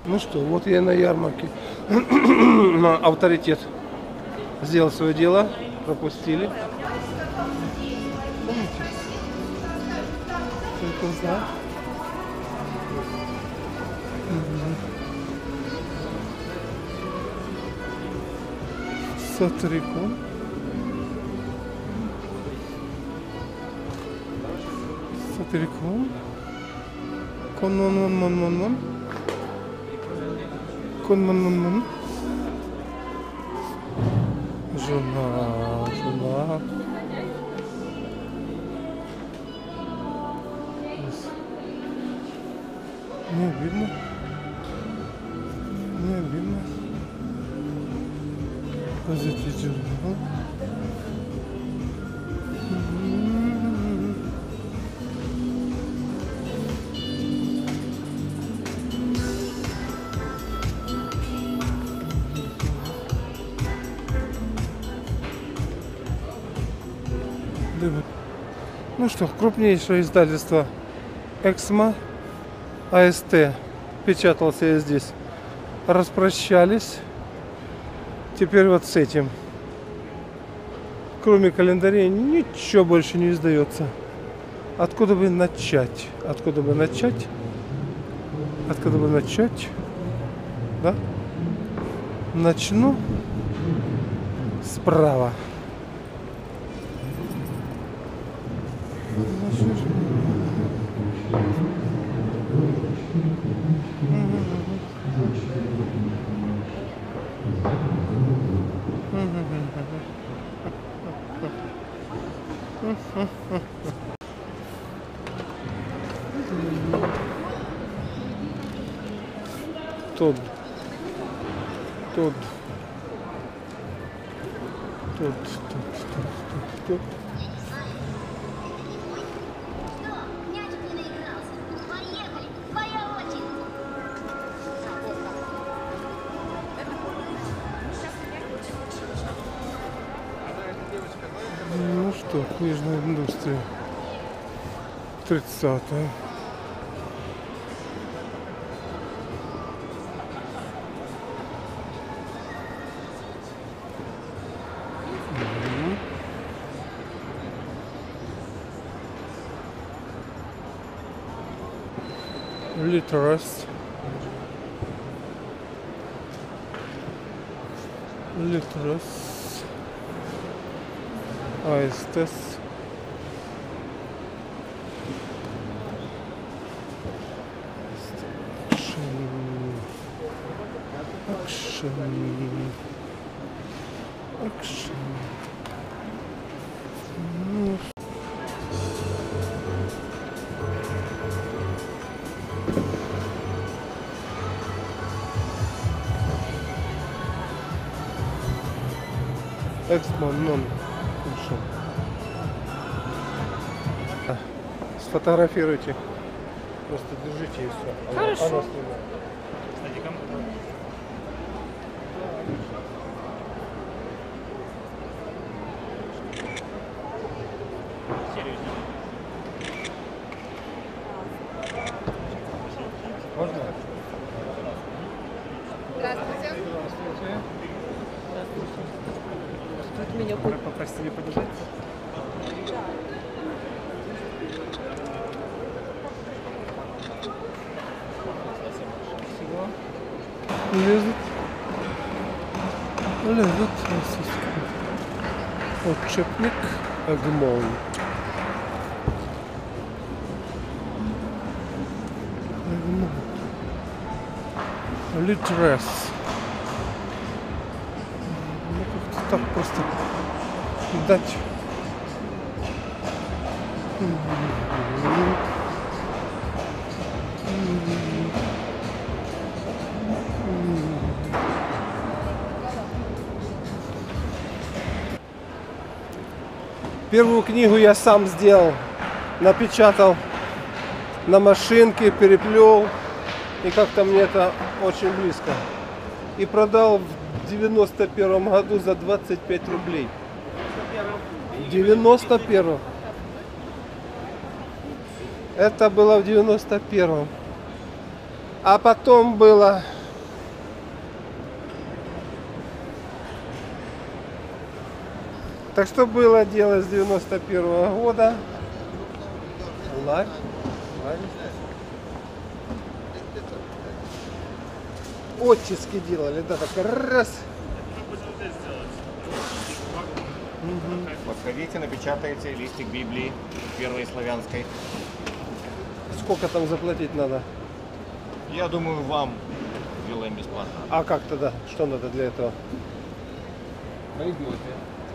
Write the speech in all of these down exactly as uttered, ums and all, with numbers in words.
Ну что, вот я на ярмарке. Авторитет сделал свое дело, пропустили. Помните? Только знал. Сатрикон. Сатрикон. Конмон-мон-мон-мон-мон. Конмон-мон-мон. Жена, жена. Не видно. Не видно. Позитив журнал. Ну что, крупнейшее издательство Эксмо, АСТ, печатался я здесь, распрощались. Теперь вот с этим. Кроме календарей ничего больше не издается. Откуда бы начать? Откуда бы начать? Откуда бы начать? Да? Начну справа. Тут, тут, тут, тут, тут, тут. Мячик не наигрался. Поехали, твоя очередь. Ну что, книжная индустрия. тридцатая. Литерас. Литерас. АСТС. Акшн. Акшн. Ну, Эксмо нон. Хорошо. А, сфотографируйте. Просто держите и все. Хорошо. Она снимает. Можно? Здравствуйте. Здравствуйте. Тут меня Вы попросили подержать? Спасибо. Лезут. Лезут. Отчепник. Агмон. Агмон. Литрес. Ну как-то так просто дать. Первую книгу я сам сделал, напечатал на машинке, переплел, и как-то мне это очень близко. И продал в девяносто первом году за двадцать пять рублей. В девяносто первом. Это было в девяносто первом. А потом было Так что было дело с девяносто первого года. Ларь. Ларь. Оттиски делали, да, так раз. Угу. Подходите, напечатаете листик Библии первой славянской. Сколько там заплатить надо? Я думаю, вам сделаем бесплатно. А как тогда? Что надо для этого? Пойдете.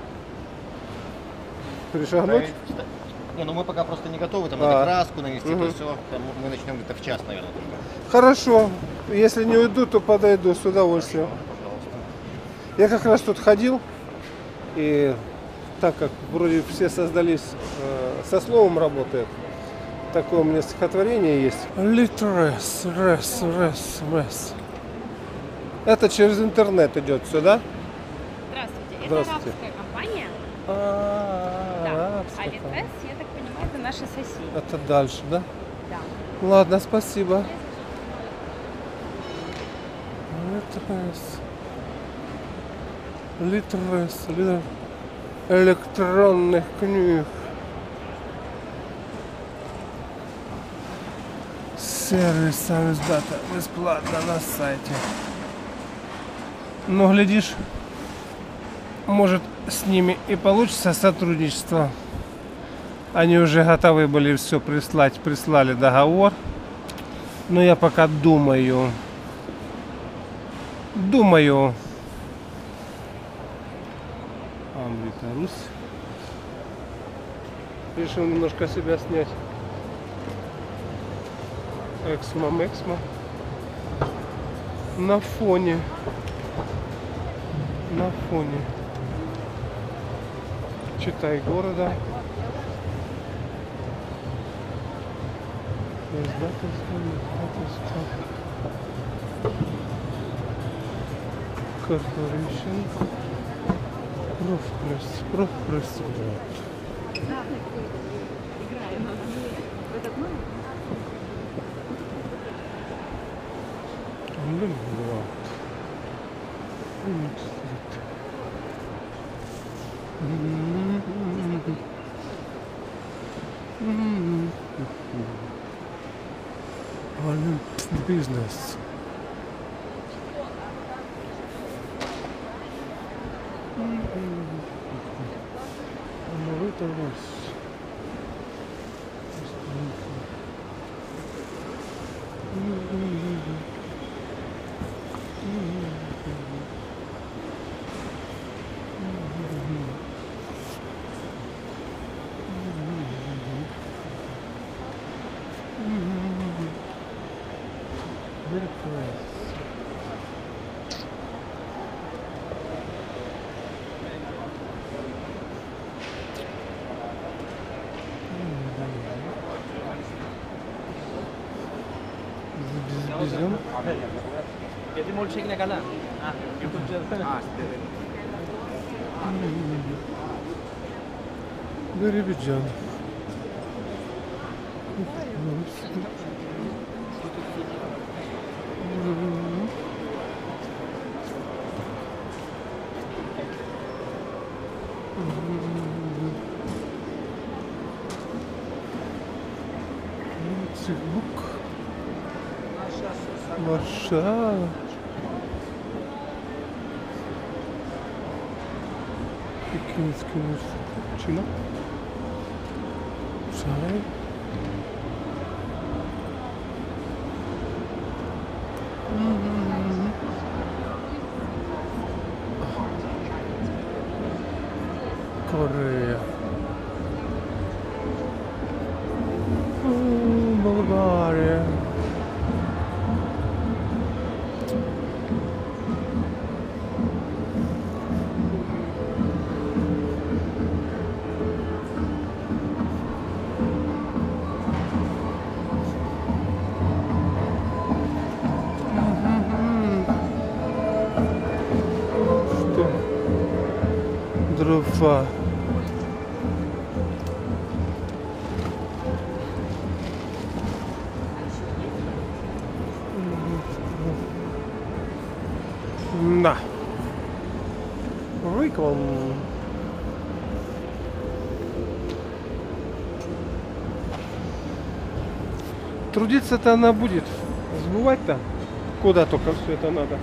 Пришагнуть? Не, ну мы пока просто не готовы, там А. надо краску нанести, Угу. то все. Там мы начнем где-то в час, наверное, только. Хорошо. Если не уйду, то подойду с удовольствием. Пожалуйста. Я как раз тут ходил, и так как вроде все создались, э, со словом работают, такое у меня стихотворение есть. Литрес, рес, рес, рес. Это через интернет идет сюда. Здравствуйте. Это Здравствуйте. арабская компания. А, Да. арабская А Литрес, я так понимаю, это наши соседи. Это дальше, да? Да. Ладно, спасибо. Литрес. Литрес. Литрес. Электронных книг. Сервис Авиздата бесплатно на сайте. Ну, глядишь, может, с ними и получится сотрудничество. Они уже готовы были все прислать, прислали договор. Но я пока думаю. Думаю. Амрита Русь. Решил немножко себя снять. Эксмо, Эксмо. На фоне. На фоне. Читай города. Издательство, издательство. Corporation. Профпресс. Профпресс. Бизнес. Ну, это у нас. Jadi mau cek nak kalah. Ah, YouTube je. Ah, Биробиджан. Цибук. Варшава. Пекинский университет. Чина. Шай. Корея. М, Болгария. Что? Дрова. На. Реклам. Трудиться-то она будет. Сбывать-то куда только все это надо.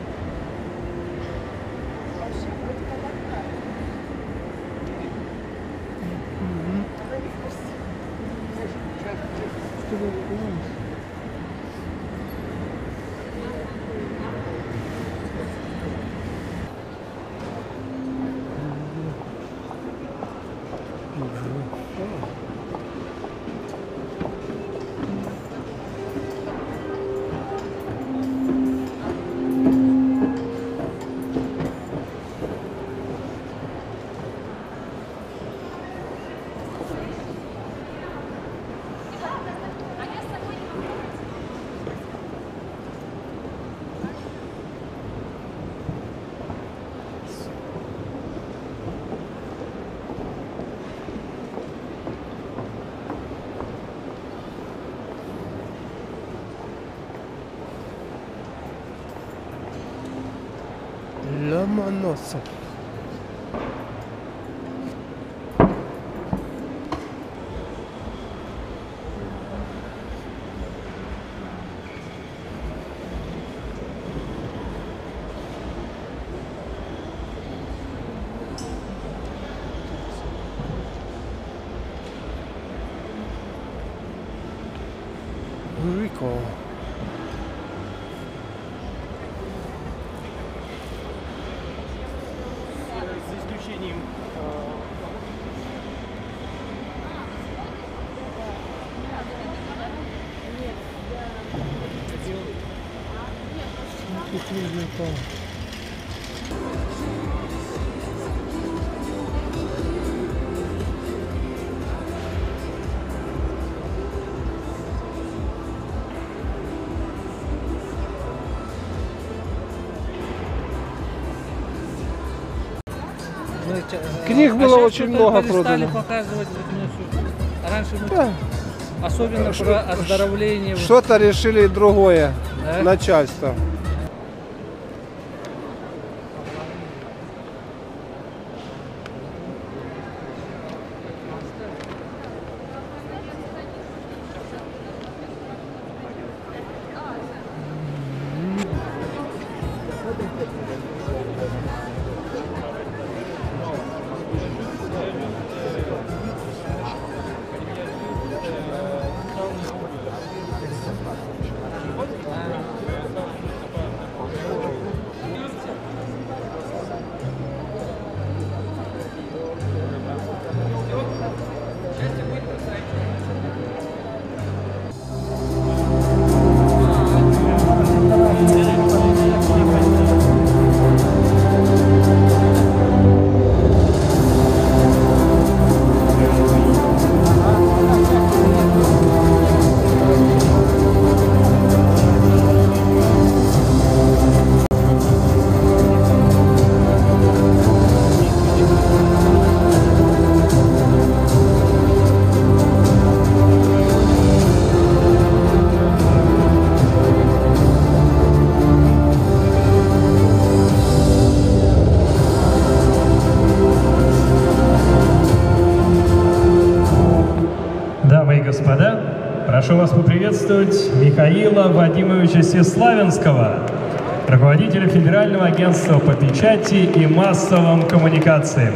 Ломоносов. Рико. За исключением Книг было а очень сейчас много что-то перестали продано. показывать вот мне всё. Раньше мы Да. особенно Ш- про оздоровление. вот. Что-то решили другое. Да? Начальство. Дамы и господа, прошу вас поприветствовать Михаила Вадимовича Сеславинского, руководителя Федерального агентства по печати и массовым коммуникациям.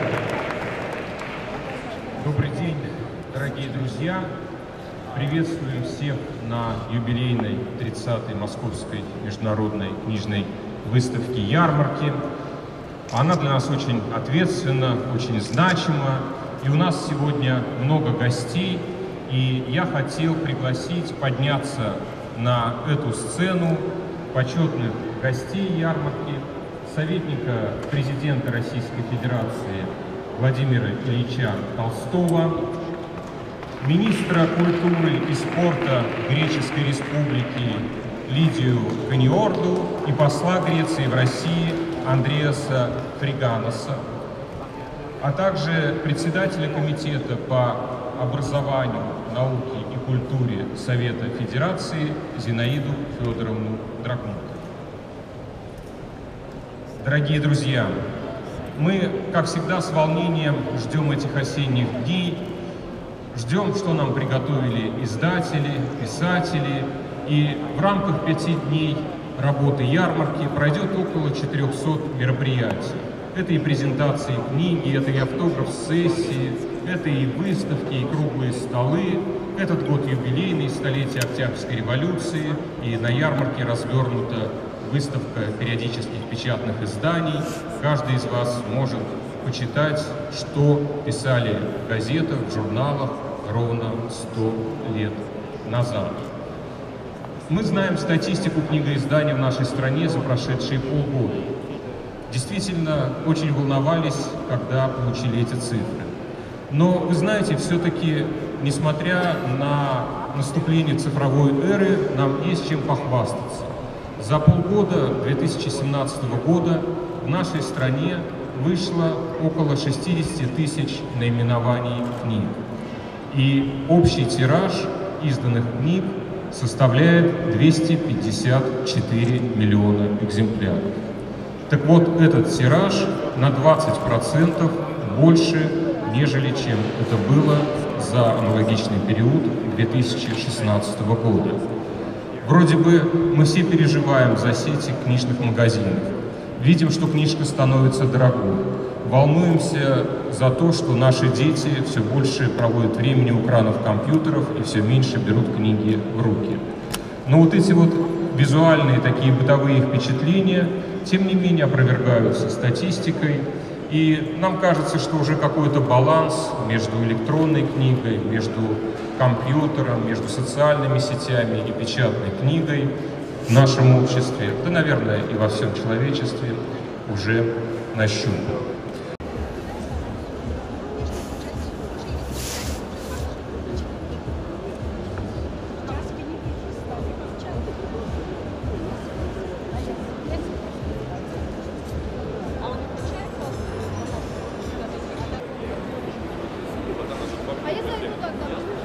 Добрый день, дорогие друзья! Приветствуем всех на юбилейной тридцатой Московской международной книжной выставке «Ярмарки». Она для нас очень ответственна, очень значима. И у нас сегодня много гостей, и я хотел пригласить подняться на эту сцену почетных гостей ярмарки, советника президента Российской Федерации Владимира Ильича Толстого, министра культуры и спорта Греческой Республики Лидию Каниорду и посла Греции в России Андреаса Фриганоса, а также председателя комитета по образованию, науке и культуре Совета Федерации Зинаиду Федоровну Драгунку. Дорогие друзья, мы, как всегда, с волнением ждем этих осенних дней, Ждем, что нам приготовили издатели, писатели. И в рамках пяти дней работы ярмарки пройдет около четырёхсот мероприятий. Это и презентации книги, это и автограф-сессии, это и выставки, и круглые столы. Этот год юбилейный, столетие Октябрьской революции, и на ярмарке развернута выставка периодических печатных изданий. Каждый из вас может почитать, что писали в газетах, в журналах ровно сто лет назад. Мы знаем статистику книгоиздания в нашей стране за прошедшие полгода. Действительно, очень волновались, когда получили эти цифры. Но, вы знаете, все-таки, несмотря на наступление цифровой эры, нам есть чем похвастаться. За полгода две тысячи семнадцатого года в нашей стране вышло около шестидесяти тысяч наименований книг. И общий тираж изданных книг составляет двести пятьдесят четыре миллиона экземпляров. Так вот, этот тираж на двадцать процентов больше, нежели чем это было за аналогичный период две тысячи шестнадцатого года. Вроде бы мы все переживаем за сети книжных магазинов, видим, что книжка становится дорогой, волнуемся за то, что наши дети все больше проводят времени у экранов компьютеров и все меньше берут книги в руки. Но вот эти вот визуальные такие бытовые впечатления, тем не менее, опровергаются статистикой, и нам кажется, что уже какой-то баланс между электронной книгой, между компьютером, между социальными сетями и печатной книгой в нашем обществе, да, наверное, и во всем человечестве уже нащупан. А я зайду тогда.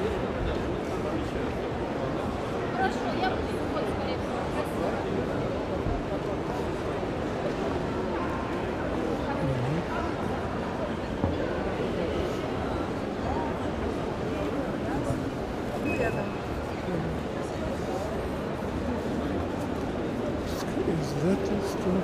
Хорошо, я буду вот скорее всего. Издательство.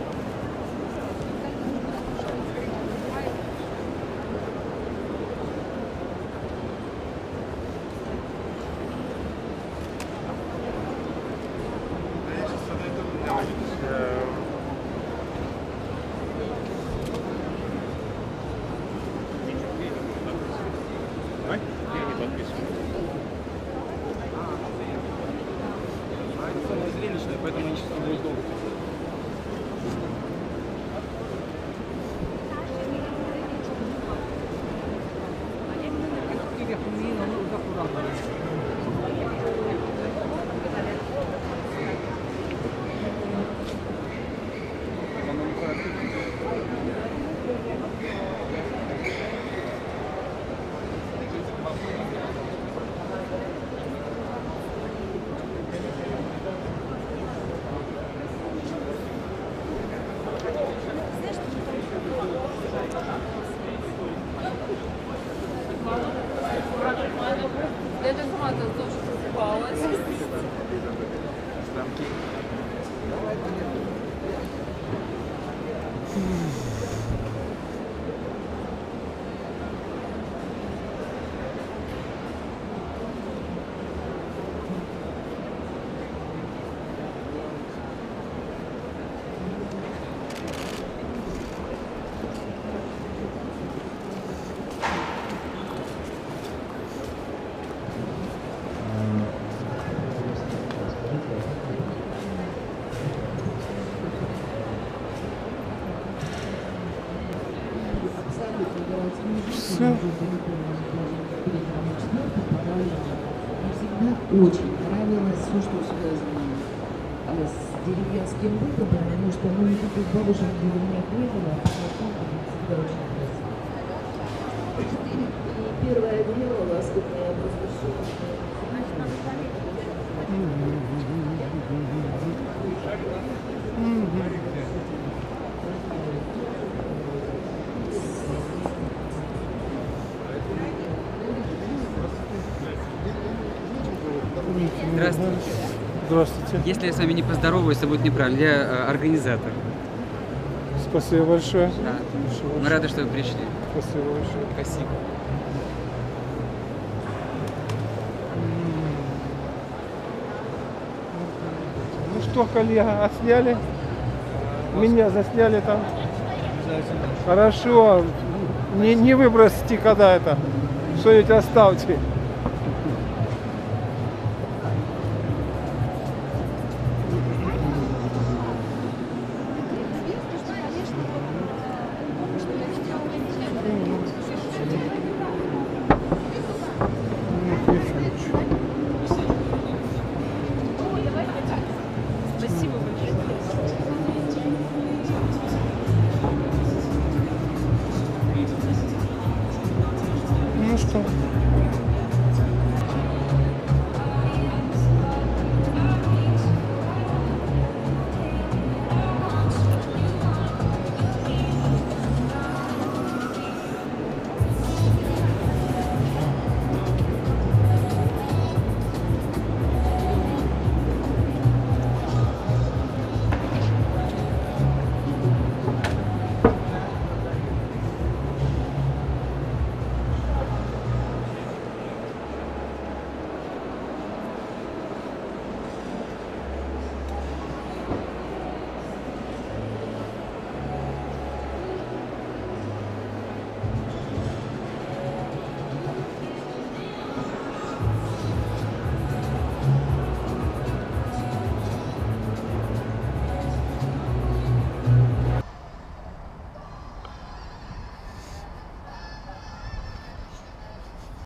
Поэтому они сейчас не долго. Это сама тоже покупалась. Все. Всегда очень нравилось все, что связано с деревенским бытом, потому что ну, никаких бабушек в деревнях не было, а там всегда очень красиво. И первое дело, ласковое, просто Здравствуйте. Здравствуйте. Если я с вами не поздороваюсь, это будет неправильно. Я э, организатор. Спасибо большое. Да. Спасибо Мы рады, что вы пришли. Спасибо большое. Спасибо. Ну что, коллега, отсняли? Меня засняли там. Хорошо. Не, не выбросьте, когда это. Что-нибудь оставьте.